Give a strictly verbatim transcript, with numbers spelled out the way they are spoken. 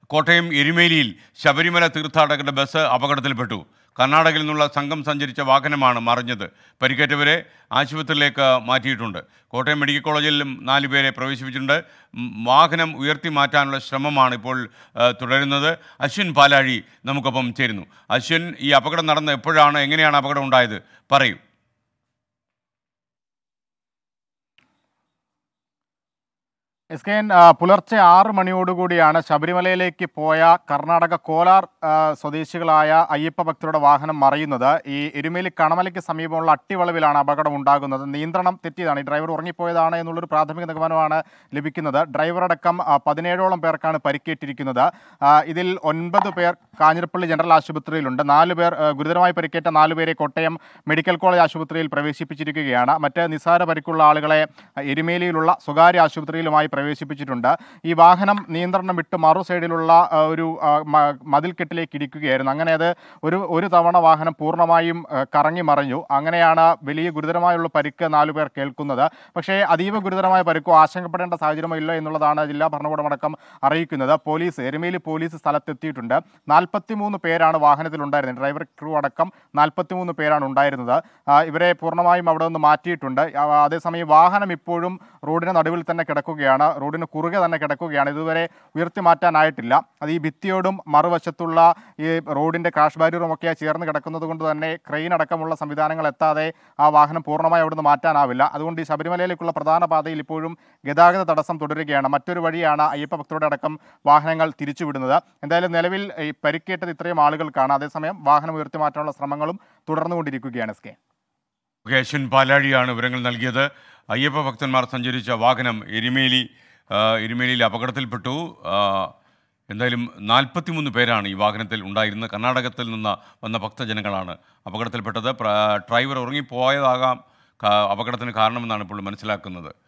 കോട്ടയം എരുമേലിയിൽ ശബരിമല തീർത്ഥാടകരുടെ ബസ് അപകടത്തിൽപ്പെട്ടു. കർണാടകയിൽ നിന്നുള്ള സംഘം സഞ്ചരിച്ച വാഹനമാണ് മറിഞ്ഞത്. പരിക്കേറ്റവരെ ആശുപത്രിയിലേക്ക് മാറ്റിയിട്ടുണ്ട്. കോട്ടയം മെഡിക്കൽ കോളേജിലും നാലുപേരെ പ്രവേശിപ്പിച്ചിട്ടുണ്ട്. വാഹനം ഉയർത്തി മാറ്റാനുള്ള ശ്രമമാണ് ഇപ്പോൾ തുടരുന്നത്. അശ്വിൻ പാലാഴി നമുക്കൊപ്പം ചേരുന്നു. അശ്വിൻ, ഈ അപകടം നടന്നത് എപ്പോഴാണ്, എങ്ങനെയാണ് അപകടം ഉണ്ടായത്, പറയൂ. എസ് കെ എൻ, പുലർച്ചെ ആറ് മണിയോടുകൂടിയാണ് ശബരിമലയിലേക്ക് പോയ കർണാടക കോലാർ സ്വദേശികളായ അയ്യപ്പ ഭക്തരുടെ വാഹനം മറിയുന്നത്. ഈ എരുമേലി കണമലയ്ക്ക് സമീപമുള്ള അട്ടിവളവിലാണ് അപകടം ഉണ്ടാകുന്നത്. നിയന്ത്രണം തെറ്റിയതാണ്, ഈ ഡ്രൈവർ ഉറങ്ങിപ്പോയതാണ് എന്നുള്ളൊരു പ്രാഥമിക നിഗമനമാണ് ലഭിക്കുന്നത്. ഡ്രൈവറടക്കം പതിനേഴോളം പേർക്കാണ് പരിക്കേറ്റിരിക്കുന്നത്. ഇതിൽ ഒൻപത് പേർ കാഞ്ഞിരപ്പള്ളി ജനറൽ ആശുപത്രിയിലുണ്ട്. നാല് പേർ ഗുരുതരമായി പരിക്കേറ്റ നാലുപേരെ കോട്ടയം മെഡിക്കൽ കോളേജ് ആശുപത്രിയിൽ പ്രവേശിപ്പിച്ചിരിക്കുകയാണ്. മറ്റ് നിസ്സാര പരിക്കുള്ള ആളുകളെ എരുമേലിയിലുള്ള സ്വകാര്യ ആശുപത്രിയിലുമായി പ്രവേശിപ്പിച്ചിട്ടുണ്ട്. ഈ വാഹനം നിയന്ത്രണം വിട്ട് മറു സൈഡിലുള്ള ഒരു മതിൽക്കെട്ടിലേക്ക് ഇടിക്കുകയായിരുന്നു. അങ്ങനെ അത് ഒരു ഒരു തവണ വാഹനം പൂർണ്ണമായും കറങ്ങി മറിഞ്ഞു. അങ്ങനെയാണ് വലിയ ഗുരുതരമായുള്ള പരിക്ക് നാലുപേർ കേൾക്കുന്നത്. പക്ഷേ അതീവ ഗുരുതരമായ പരിക്കോ ആശങ്കപ്പെടേണ്ട സാഹചര്യമോ ഇല്ല എന്നുള്ളതാണ് ജില്ലാ ഭരണകൂടമടക്കം അറിയിക്കുന്നത്. പോലീസ് എരുമേലി പോലീസ് സ്ഥലത്തെത്തിയിട്ടുണ്ട്. നാൽപ്പത്തിമൂന്ന് പേരാണ് വാഹനത്തിലുണ്ടായിരുന്നത്. ഡ്രൈവർ ക്രൂ അടക്കം നാൽപ്പത്തിമൂന്ന് പേരാണ് ഉണ്ടായിരുന്നത്. ഇവരെ പൂർണ്ണമായും അവിടെ നിന്ന് മാറ്റിയിട്ടുണ്ട്. അതേസമയം വാഹനം ഇപ്പോഴും റോഡിന് നടുവിൽ തന്നെ കിടക്കുകയാണ്. റോഡിന് കുറുകെ തന്നെ കിടക്കുകയാണ്. ഇതുവരെ ഉയർത്തി മാറ്റാനായിട്ടില്ല. അത് ഈ ഭിത്തിയോടും മറുവശത്തുള്ള ഈ റോഡിൻ്റെ ക്രാഷ് ബാരിയറും ഒക്കെ ചേർന്ന് കിടക്കുന്നത് കൊണ്ട് തന്നെ ക്രെയിൻ അടക്കമുള്ള സംവിധാനങ്ങൾ എത്താതെ ആ വാഹനം പൂർണ്ണമായി അവിടുന്ന് മാറ്റാനാവില്ല. അതുകൊണ്ട് ഈ ശബരിമലയിലേക്കുള്ള പ്രധാന പാതയിൽ ഇപ്പോഴും ഗതാഗത തടസ്സം തുടരുകയാണ്. മറ്റൊരു വഴിയാണ് അയ്യപ്പ ഭക്തരുടെ അടക്കം വാഹനങ്ങൾ തിരിച്ചുവിടുന്നത്. എന്തായാലും നിലവിൽ ഈ പരിക്കേറ്റത് ഇത്രയും ആളുകൾക്കാണ്. അതേസമയം വാഹനം ഉയർത്തി മാറ്റാനുള്ള ശ്രമങ്ങളും തുടർന്നുകൊണ്ടിരിക്കുകയാണ്. എസ് കെ അശ്വിൻ പാലാഴിയാണ് വിവരങ്ങൾ നൽകിയത്. അയ്യപ്പ ഭക്തന്മാർ സഞ്ചരിച്ച വാഹനം എരുമേലി എരുമേലിയിൽ അപകടത്തിൽപ്പെട്ടു. എന്തായാലും നാൽപ്പത്തിമൂന്ന് പേരാണ് ഈ വാഹനത്തിൽ ഉണ്ടായിരുന്നത്. കർണാടകത്തിൽ നിന്ന് വന്ന ഭക്തജനങ്ങളാണ് അപകടത്തിൽപ്പെട്ടത്. ഡ്രൈവർ ഉറങ്ങിപ്പോയതാകാം അപകടത്തിന് കാരണമെന്നാണ് ഇപ്പോൾ മനസ്സിലാക്കുന്നത്.